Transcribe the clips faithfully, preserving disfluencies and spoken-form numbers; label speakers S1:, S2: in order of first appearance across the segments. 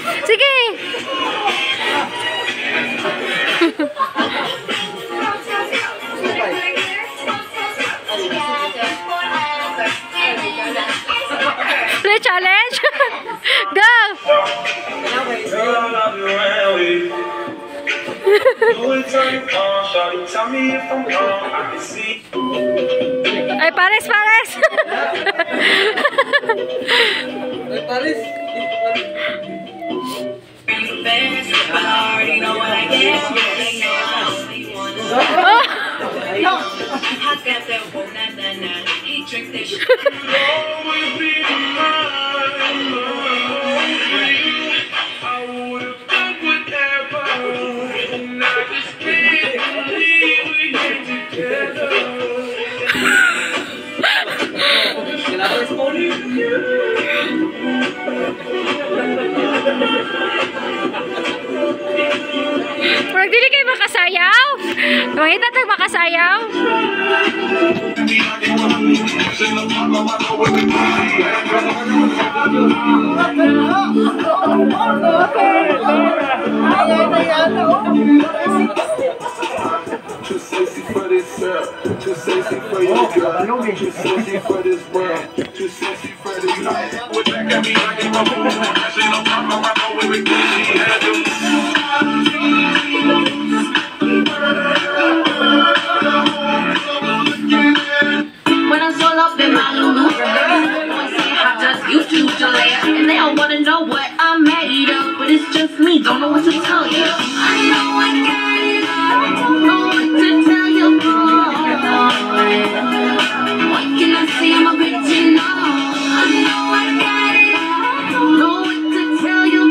S1: Sige. Play challenge. Go. Ay, pares, pares.
S2: Ay, pares.
S1: Pag dili kayo makasayaw, makita tag makasayaw.
S3: Too sexy for this girl, too sexy for your girl, too sexy for this world, too sexy for this life. With that got me like a bubble, she don't pop my mouth with it, she had to.
S4: When I roll up in my Lulu, I just YouTube to laugh, and they all wanna know what I'm made of, but it's just me, don't know what to tell you. I know I got it all, don't know what to tell you, boy. What can I say? I'm original. I know I got it all, don't know what to tell you,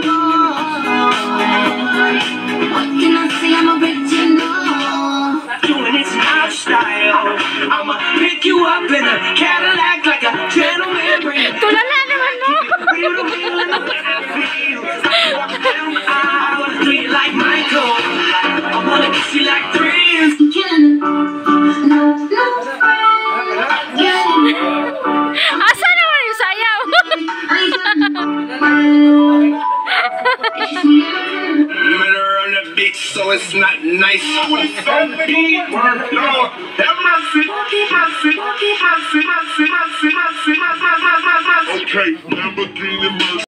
S4: boy. What can I say? I'm original. Doing it's my style. I'ma pick you up in a Cadillac like a gentleman.
S1: Tulala naman mo.
S4: I wanna do you like Michael. I wanna kiss you like threes.
S1: Asa naman yung sayaw?
S3: So it's not nice. Lord, have mercy, mercy, mercy, mercy, mercy, mercy, mercy, mercy, mercy. Okay, Lamborghini mercy.